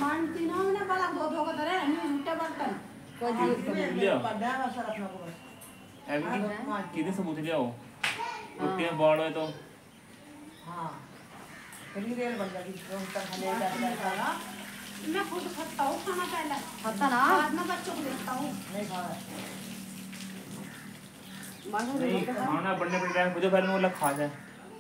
Aunty ना मैंने बड़ा दो का तरह नहीं उल्टे बर्तन कोई जीव तो लिया पढ़ा है सर अपना को बस एवरी कितने सबूत ले आओ रोटियां बाड़ है तो हां कभी रेल बन जाएगी तो तक हले जाता ना मैं खुद खाता हूँ खाना पहले खाता ना बाद में बच्चों को देता हूँ नहीं खा नहीं खाना बनने पर टाइम खुद पहले वो लग खा जाए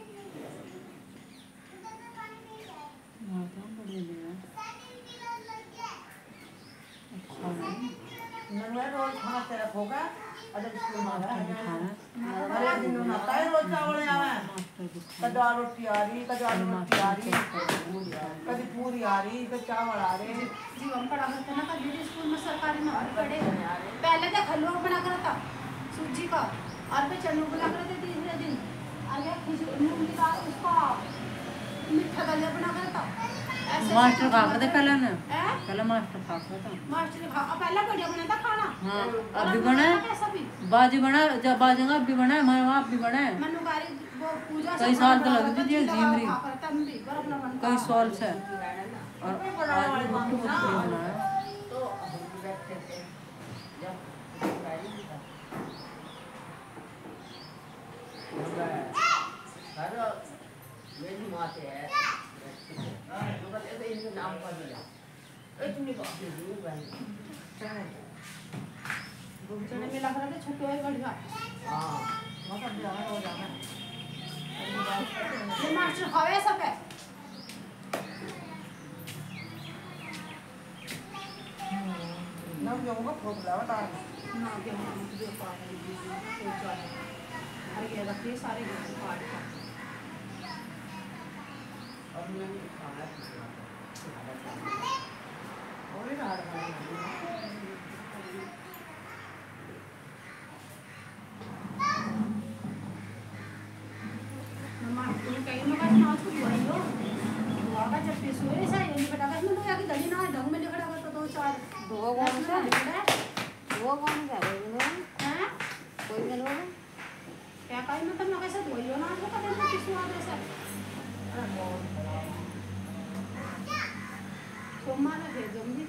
रोज खाना तेरा होगा अगर स्कूल में अरे दिन में आता है रोज चावल आवे कभी रोटी आ रही कभी रोटी आ रही कभी पूरी आ रही कभी चावल आ रहे जी हम पढ़ा करते ना कभी स्कूल में सरकारी में हम पढ़े पहले तो हलवा बना कर था सूजी का और फिर चन्नू बना कर थे तीसरे दिन आगे मूंग का उसका मीठा दलिया बना कर था मास्टर खा करते पहले मास्टर खा करता मास्टर खा पहले बढ़िया बना था खाना हाँ अभी बना बाजी बना जब बाजेगा अभी बना हमारे वहाँ अभी बना है मनुकारी वो पूजा कई साल तो लग गई थी जीमरी कई साल से और आज भी गुट्टू गुट्टू बनाया मेरी माँ से है इनके नाम का दिया इतनी चने में लग रहा है छोटे है बढ़िया हां मतलब जाना हो जाना ये मास्टर खावे सब है ना जाऊंगा फोट लावा डाल ना के हम जो पाए ये चले अरे ये रखिए सारे काट का और मैं खाना और रात में कहीं ना कहीं नाच को बोल लो वाका जब पे सोए ऐसा ये नहीं पता कि मैं आगे दली ना ढंग में खड़ा करता तो चार दो कौन सा है हैं कोई नहीं लोग क्या कहीं मतलब मैं कैसे बोलियो ना वो पता नहीं किस बात है सर सोमवार है जल्दी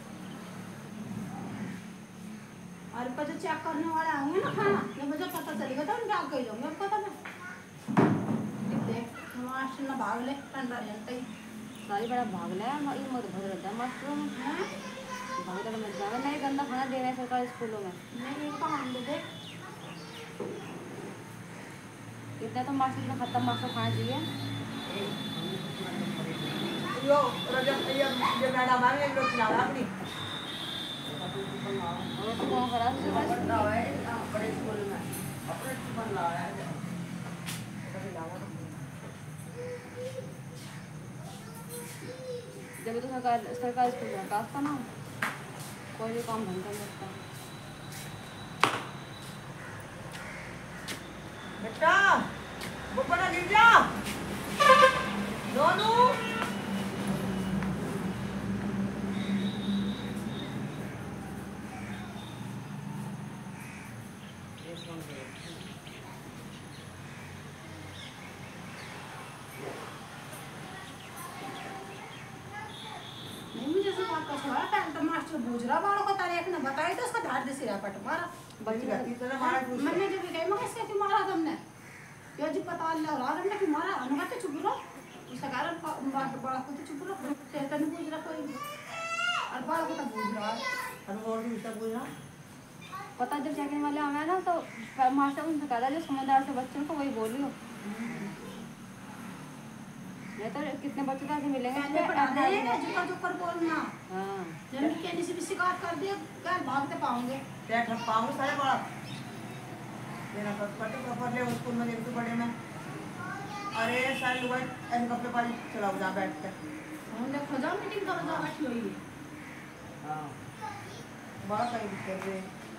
और पता चेक करने वाले आएंगे ना खाना जब मुझे पता चलेगा तो उनका कह जाऊंगा पता नहीं मास्टर ना भाग ले ठंडा रहता ही सारी बड़ा भाग ले ये मत भर रहता है मास्टर में भाग कर मत जावे नहीं गंदा खाना दे रहे हैं सरकारी स्कूलों में नहीं कहाँ दे इतना तो मास्टर ने खत्म मास्टर खाना चाहिए यो रजब ये मैडम आ गई लोग खिला अपनी और तो कौन करा बड़ा है बड़े स्कूल में अपने बन रहा है जब तो सरकारी स्कूल में काश था ना कोई भी काम ढंग कर सकता बेटा बुब्बा ना गिर जा नोनू गुजरा वालों को तारे एक ने बताया तो उसका धार दे सिरा पट मारा बच्ची जाती तो ना मारा मैंने जब कही मैं कैसे क्यों मारा तुमने यो जी पता अल्लाह और हमने कि मारा अनुमत तो चुप रहो उसका कारण बड़ा को तो चुप रहो तेरे ने गुजरा कोई और बड़ा को तो गुजरा और और भी सब बुझा पता जब चेकिंग वाले आए ना तो मास्टर उनसे कहा जो समझदार से बच्चों को वही बोलियो नहीं तो कितने बच्चे तो मिलेंगे जुकर बोलना हाँ जब कहने से भी शिकायत कर दिया क्या भागते पाओगे क्या ठप पाऊंगे सारे बड़ा मेरा पट्टे प्रॉपर ले स्कूल में देखते बड़े में अरे सारे लोग एन कपड़े पाली चलाओ जा बैठ के हमने खोजा मीटिंग करो जा बैठी हुई हां बड़ा कहीं कर रहे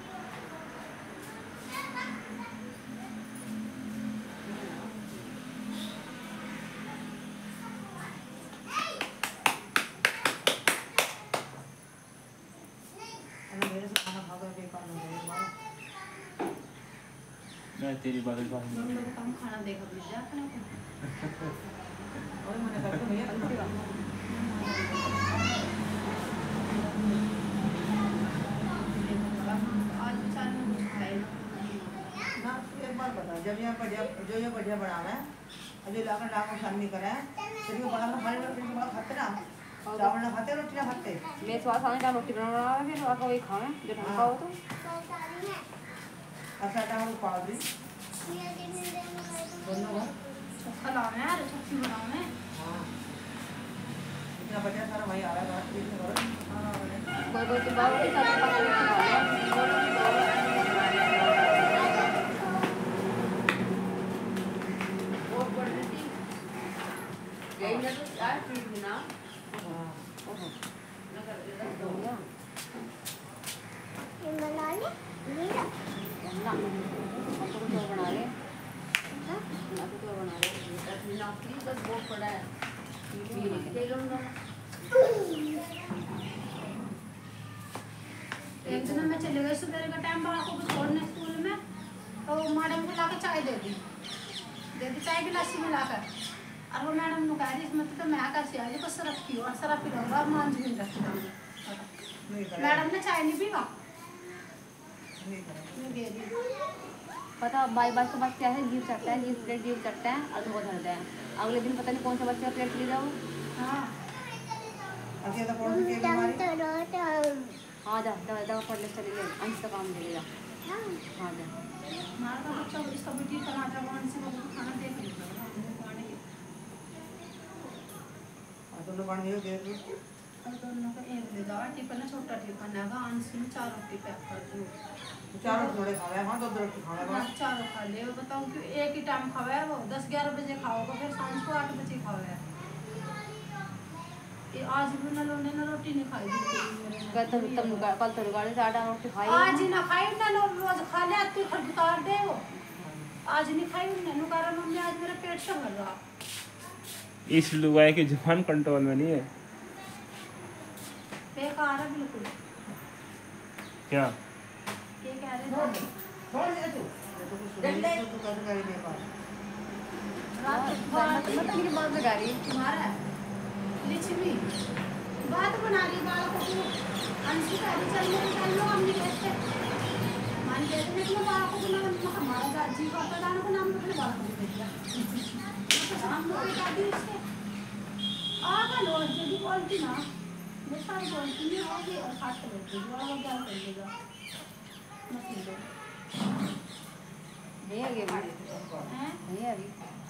मैं तेरी बात कम खाना देखा मिल जाता ना और मैंने करके भैया एक बार बता, जब ये बढ़िया बनावे अभी लाकर डाक शादी करे फिर ये बड़ा हमारे लोग फिर बड़ा खाते ना चावल ना खाते रोटी ना खाते मैं स्वाद खाने का रोटी बनाना है फिर आका वही खावे जो ढंग का हो तो अच्छा टाइम को पाल दी दोनों को चोखा लाना है और चटनी बनाना है। हाँ इतना बढ़िया सारा भाई आ रहा है ठीक है कोई कोई तो बाबू के साथ बहुत बड़ी थी गई ना तो यार ठीक ना ओहो ना कर दे दो गया ये बना ले ये ना आप तो बना रहे हां आप तो बना रहे अपनी नौकरी बस बहुत बड़ा है एक दिन मैं चले गई सुबह का टाइम बाबा को छोड़ने स्कूल में तो मैडम को लाकर चाय दे दी चाय गिलासी में लाकर और वो मैडम ने कहा इसमें तो मैं कैसे आई को सरफ की और सरफ पिलाऊंगा और मांझ भी रखी मैडम ने चाय नहीं पीवा पता बाई बात के बाद क्या है जीव चटता है जीव प्लेट जीव चटता है और वो धरता है अगले दिन पता नहीं कौन सा बच्चा प्लेट ले जाओ हाँ अभी तो कौन सी बीमारी हाँ जा दवा पढ़ ले चली गई अंश का काम ले जा हाँ जा हमारा तो बच्चा इसका बेटी टमाटर वन से वो खाना देख लीजिए दोनों बन गए देख लो और दोनों का एक ले जाओ टिफिन है छोटा टिफिन है अंश में 4 रोटी पैक कर दो चारों थोड़े खावे हाँ दो रोटी खावे हाँ, चारों खा ले बताऊँ कि एक ही टाइम खावे वो 10-11 बजे खाओगे फिर सांझ को 8 बजे खावे ये आज भी ना रोटी नहीं खाई कल तो गाड़ी से आटा रोटी खाई आज ही ना खाई ना रोज खा ले तू खरबुतार दे वो आज नहीं खाई उन्होंने नुकारा मम्मी आज मेरा पेट से भर रहा इस लुगाई की जुबान कंट्रोल में नहीं है बेकार है बिल्कुल क्या ये कह रहे थे छोड़ दे तू डंडे तू कर गाड़ी दे पास रात मतलब की बात लगा रही तुम्हारा लिचमी बात बना रही बाल को तू अंशी का भी चल लो हम नहीं कहते मान कहते हैं कि बाल को ना हमारा दादी का प्रधान को नाम अपने बाल को दे दिया तो हम लोग क्या दी इसके आगा लो जल्दी बोलती ना मैं सारी बोलती नहीं होगी और खाट कर देती वो क्या कर देगा मत लो नहीं आ गया हैं नहीं आ गई